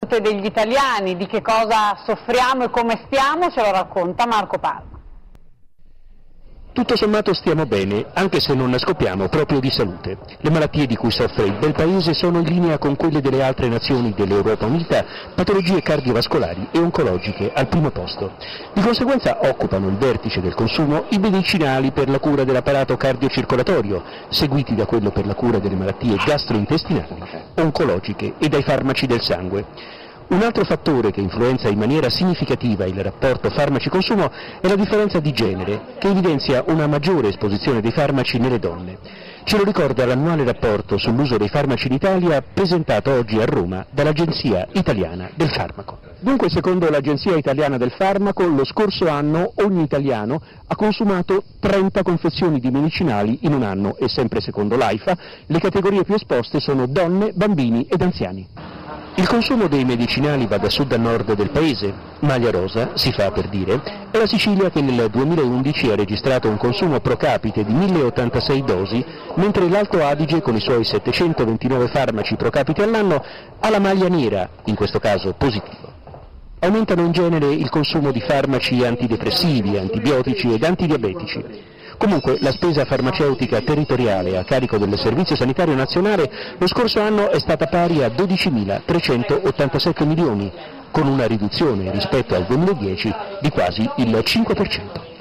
Degli italiani, di che cosa soffriamo e come stiamo, ce lo racconta Marco Palma. Tutto sommato stiamo bene, anche se non ne scoppiamo proprio di salute. Le malattie di cui soffre il bel paese sono in linea con quelle delle altre nazioni dell'Europa Unita, patologie cardiovascolari e oncologiche al primo posto. Di conseguenza occupano il vertice del consumo i medicinali per la cura dell'apparato cardiocircolatorio, seguiti da quello per la cura delle malattie gastrointestinali, oncologiche e dai farmaci del sangue. Un altro fattore che influenza in maniera significativa il rapporto farmaci-consumo è la differenza di genere, che evidenzia una maggiore esposizione dei farmaci nelle donne. Ce lo ricorda l'annuale rapporto sull'uso dei farmaci in Italia presentato oggi a Roma dall'Agenzia Italiana del Farmaco. Dunque, secondo l'Agenzia Italiana del Farmaco, lo scorso anno ogni italiano ha consumato 30 confezioni di medicinali in un anno e, sempre secondo l'AIFA, le categorie più esposte sono donne, bambini ed anziani. Il consumo dei medicinali va da sud a nord del paese. Maglia rosa, si fa per dire, è la Sicilia che nel 2011 ha registrato un consumo pro capite di 1086 dosi, mentre l'Alto Adige, con i suoi 729 farmaci pro capite all'anno, ha la maglia nera, in questo caso positivo. Aumentano in genere il consumo di farmaci antidepressivi, antibiotici ed antidiabetici. Comunque la spesa farmaceutica territoriale a carico del Servizio Sanitario Nazionale lo scorso anno è stata pari a 12.387 milioni, con una riduzione rispetto al 2010 di quasi il 5%.